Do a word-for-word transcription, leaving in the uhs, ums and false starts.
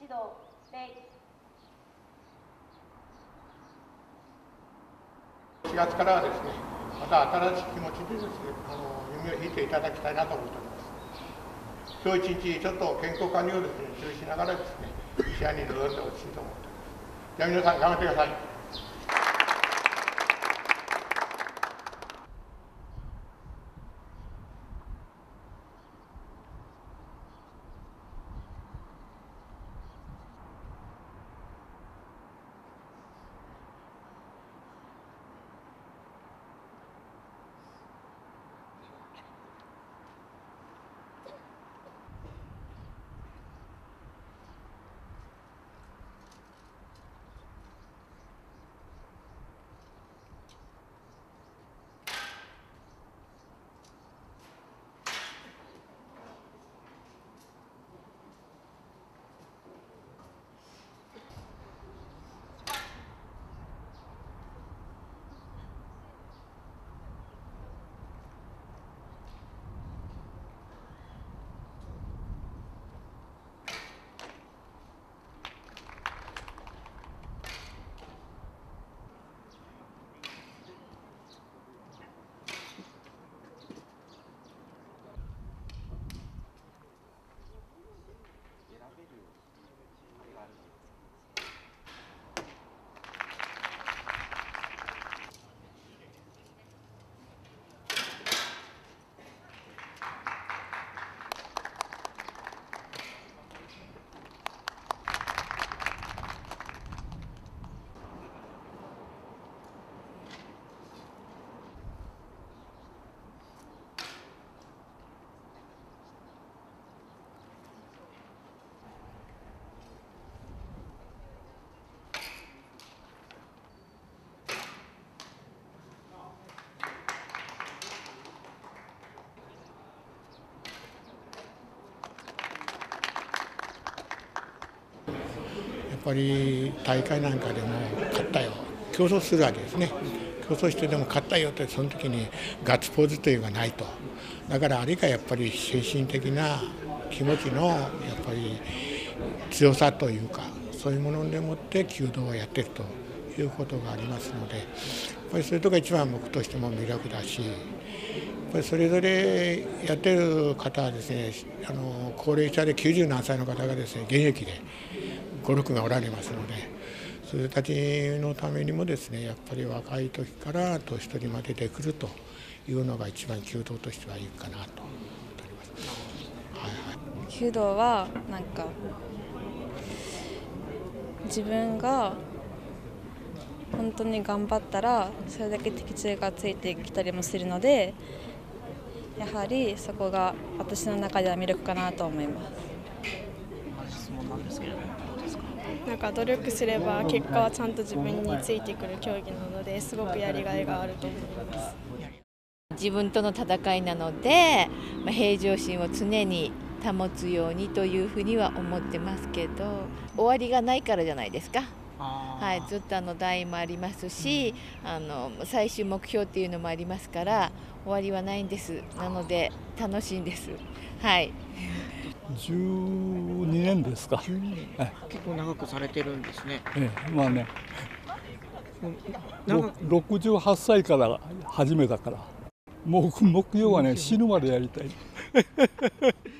指導礼。 しがつからはですね、また新しい気持ちでですね、あの弓を引いていただきたいなと思っております。今日一日ちょっと健康管理をですね、注意しながらですね、試合に臨んでほしいと思っております。じゃあ皆さん頑張ってください。やっぱり大会なんかでも勝ったよ、競争するわけですね。競争してでも勝ったよって、その時にガッツポーズというのがないと。だからあれがやっぱり精神的な気持ちのやっぱり強さというか、そういうものでもって弓道をやっているということがありますので、やっぱりそういうところが一番僕としても魅力だし、やっぱりそれぞれやってる方はですね、あの高齢者できゅうじゅうなんさいの方がですね、現役でご、ろくがおられますので、それたちのためにもですね、やっぱり若い時から年取りまででくるというのが一番弓道としてはいいかなと思っております。はいはい、 弓道はなんか自分が本当に頑張ったらそれだけ適性がついてきたりもするので、やはりそこが私の中では魅力かなと思います。 質問なんですけれども、どうですか？ なんか努力すれば結果はちゃんと自分についてくる競技なので、すごくやりがいがあると思います。 自分との戦いなので、まあ、平常心を常に保つようにというふうには思ってますけど、終わりがないからじゃないですか。はい、ずっとあの代もありますし、うん、あの最終目標っていうのもありますから、終わりはないんです。なので楽しいんです。はい。 じゅうにねんですか。 じゅうにねん、結構長くされてるんですね。 ええ、まあね、ろくじゅうはっさいから始めたから、もう目標はね、死ぬまでやりたい。